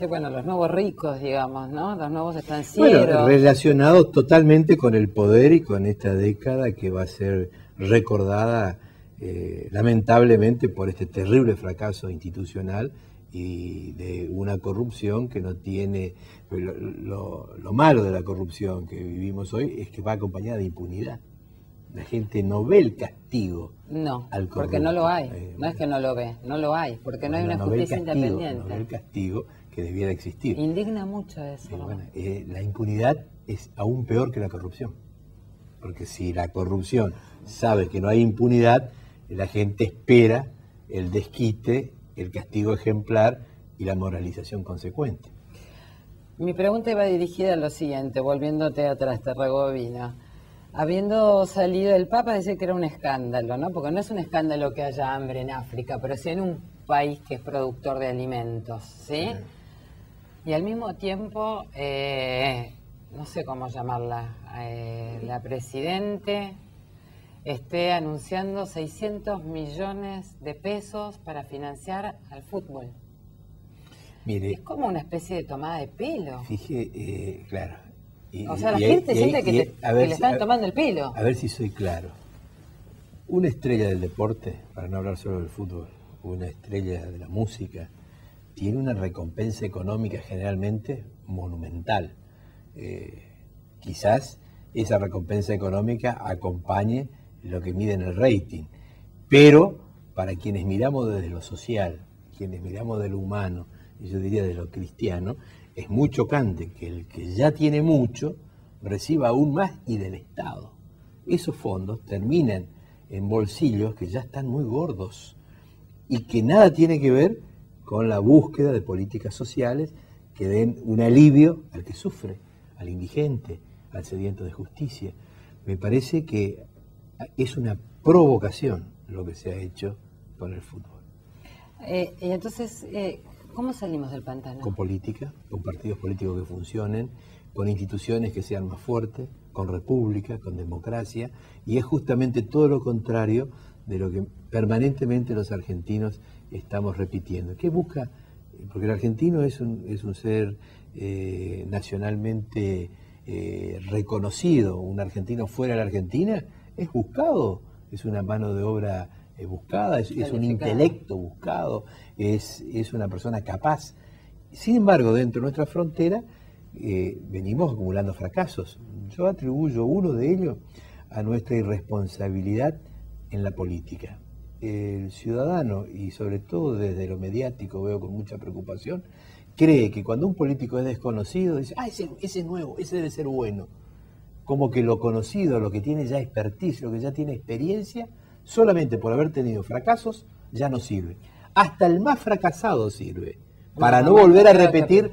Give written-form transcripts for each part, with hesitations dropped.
Sí, bueno, los nuevos ricos, digamos, ¿no? Los nuevos estancieros. Bueno, relacionados totalmente con el poder y con esta década que va a ser recordada lamentablemente por este terrible fracaso institucional y de una corrupción que no tiene... Lo malo de la corrupción que vivimos hoy es que va acompañada de impunidad. La gente no ve el castigo. No, al corrupto. Porque no lo hay. No es que no lo ve, no lo hay, porque no hay una justicia independiente. No ve el castigo que debiera existir. Indigna mucho eso. Bueno, la impunidad es aún peor que la corrupción. Porque si la corrupción sabe que no hay impunidad, la gente espera el desquite, el castigo ejemplar y la moralización consecuente. Mi pregunta iba dirigida a lo siguiente, volviéndote atrás, te rebobino. Habiendo salido el Papa, decía que era un escándalo, ¿no? Porque no es un escándalo que haya hambre en África, pero sí en un país que es productor de alimentos, ¿sí? Y al mismo tiempo, no sé cómo llamarla, la Presidente esté anunciando 600 millones de pesos para financiar al fútbol. Mire, es como una especie de tomada de pelo. Fije, claro. O sea, la gente siente que le están tomando el pelo. A ver si soy claro. Una estrella del deporte, para no hablar solo del fútbol, una estrella de la música, tiene una recompensa económica generalmente monumental. Quizás esa recompensa económica acompañe lo que mide en el rating, pero para quienes miramos desde lo social, quienes miramos de lo humano, y yo diría de lo cristiano, es muy chocante que el que ya tiene mucho reciba aún más y del Estado. Esos fondos terminan en bolsillos que ya están muy gordos y que nada tiene que ver con la búsqueda de políticas sociales que den un alivio al que sufre, al indigente, al sediento de justicia. Me parece que es una provocación lo que se ha hecho con el fútbol. Y entonces, ¿cómo salimos del pantano? Con política, con partidos políticos que funcionen, con instituciones que sean más fuertes, con república, con democracia, y es justamente todo lo contrario de lo que permanentemente los argentinos estamos repitiendo. ¿Qué busca? Porque el argentino es un ser nacionalmente reconocido. Un argentino fuera de la Argentina es buscado, es una mano de obra buscada, es un intelecto buscado, es una persona capaz. Sin embargo, dentro de nuestra frontera venimos acumulando fracasos. Yo atribuyo uno de ellos a nuestra irresponsabilidad en la política. El ciudadano, y sobre todo desde lo mediático veo con mucha preocupación, cree que cuando un político es desconocido, dice, ese es nuevo, ese debe ser bueno. Como que lo conocido, lo que tiene ya expertise, lo que ya tiene experiencia, solamente por haber tenido fracasos, ya no sirve. Hasta el más fracasado sirve, para no volver a repetir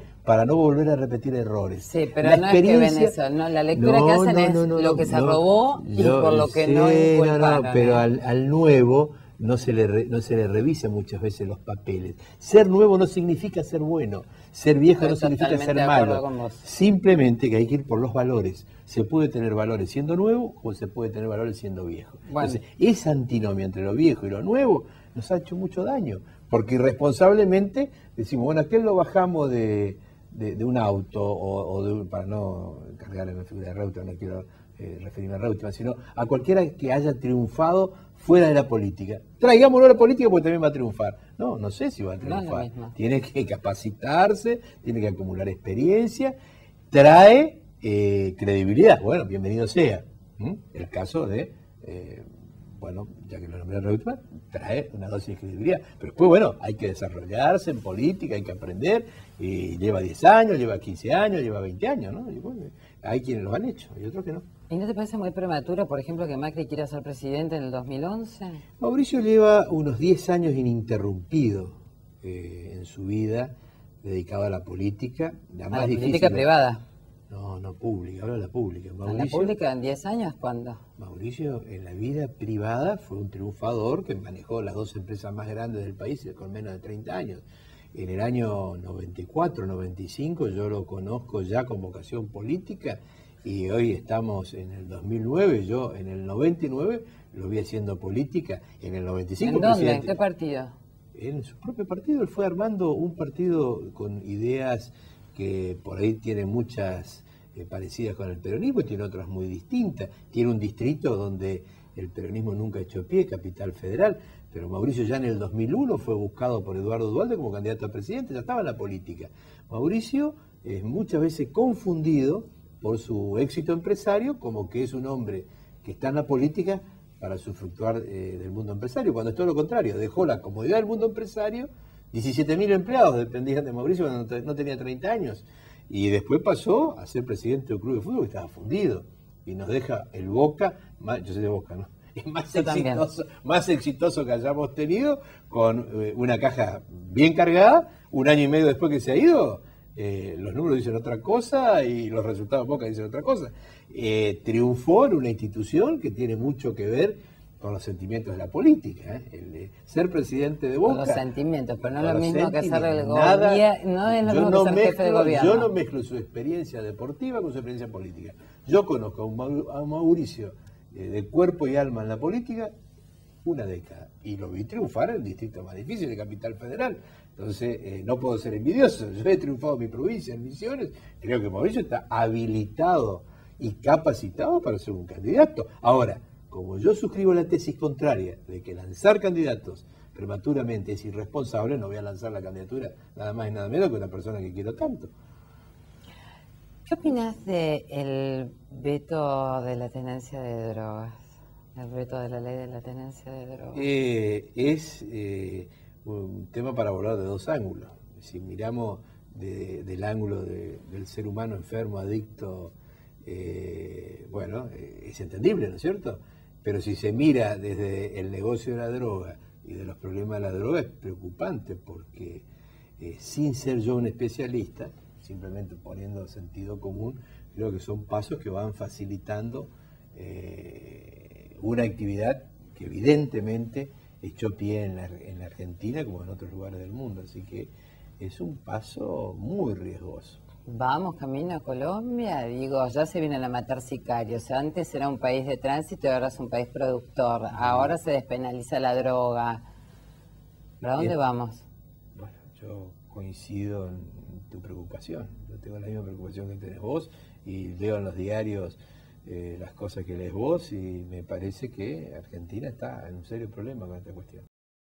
errores. Sí, pero no es que ven eso, ¿no? La lectura que hacen es lo que se robó y por lo que no inculparon. Pero al nuevo no se le revisa muchas veces los papeles. Ser nuevo no significa ser bueno, ser viejo no significa ser malo. Simplemente que hay que ir por los valores. Se puede tener valores siendo nuevo o se puede tener valores siendo viejo. Bueno. Entonces, esa antinomia entre lo viejo y lo nuevo nos ha hecho mucho daño, porque irresponsablemente decimos, bueno, aquel lo bajamos de un auto para no cargar en la figura de Reutemann, no quiero referirme a Reutemann, sino a cualquiera que haya triunfado fuera de la política. Traigámoslo a la política porque también va a triunfar. No sé si va a triunfar. Tiene que capacitarse, tiene que acumular experiencia, trae credibilidad. Bueno, bienvenido sea. El caso de, ya que lo nombré Reutemann, trae una dosis de credibilidad. Pero después, bueno, hay que desarrollarse en política, hay que aprender. Lleva 10 años, lleva 15 años, lleva 20 años, ¿no? Y bueno, hay quienes lo han hecho y otros que no. ¿Y no te parece muy prematuro, por ejemplo, que Macri quiera ser presidente en el 2011? Mauricio lleva unos 10 años ininterrumpidos en su vida dedicado a la política. ¿A la política privada? No pública, hablo de la pública. Mauricio, ¿a la pública en 10 años cuándo? Mauricio en la vida privada fue un triunfador que manejó las 2 empresas más grandes del país con menos de 30 años. En el año 94, 95 yo lo conozco ya con vocación política y hoy estamos en el 2009, yo en el 99 lo vi haciendo política, en el 95... ¿En dónde? ¿En qué partido? en su propio partido. Él fue armando un partido con ideas que por ahí tienen muchas parecidas con el peronismo y tiene otras muy distintas. Tiene un distrito donde el peronismo nunca echó pie, Capital Federal, pero Mauricio ya en el 2001 fue buscado por Eduardo Duhalde como candidato a presidente, ya estaba en la política. Mauricio es muchas veces confundido por su éxito empresario como que es un hombre que está en la política para usufructuar del mundo empresario, cuando es todo lo contrario, dejó la comodidad del mundo empresario, 17.000 empleados dependían de Mauricio cuando no tenía 30 años, y después pasó a ser presidente de un club de fútbol que estaba fundido, y nos deja el Boca, yo soy de Boca, ¿no? Es más exitoso que hayamos tenido, con una caja bien cargada, un año y medio después que se ha ido, los números dicen otra cosa y los resultados de Boca dicen otra cosa. Triunfó en una institución que tiene mucho que ver con los sentimientos de la política. Ser presidente de Boca. Con los sentimientos, pero no es lo mismo que ser el gobierno. No es lo mismo que ser jefe de gobierno. Yo no mezclo su experiencia deportiva con su experiencia política. Yo conozco a Mauricio de cuerpo y alma en la política una década y lo vi triunfar en el distrito más difícil de Capital Federal. Entonces, no puedo ser envidioso. Yo he triunfado en mi provincia, en Misiones. Creo que Mauricio está habilitado y capacitado para ser un candidato. Ahora, como yo suscribo la tesis contraria de que lanzar candidatos prematuramente es irresponsable, no voy a lanzar la candidatura nada más y nada menos que una persona que quiero tanto. ¿Qué opinas del veto de la tenencia de drogas? El veto de la ley de la tenencia de drogas. Es un tema para hablar de dos ángulos. Si miramos del ángulo del ser humano enfermo, adicto, bueno, es entendible, ¿no es cierto? Pero si se mira desde el negocio de la droga y de los problemas de la droga, es preocupante porque sin ser yo un especialista, simplemente poniendo sentido común, creo que son pasos que van facilitando una actividad que evidentemente echó pie en la Argentina como en otros lugares del mundo, así que es un paso muy riesgoso. Vamos camino a Colombia, digo, ya se vienen a matar sicarios. Antes era un país de tránsito y ahora es un país productor. Ahora se despenaliza la droga. ¿Para dónde vamos? Bueno, yo coincido en tu preocupación. Yo tengo la misma preocupación que tenés vos y leo en los diarios las cosas que lees vos y me parece que Argentina está en un serio problema con esta cuestión.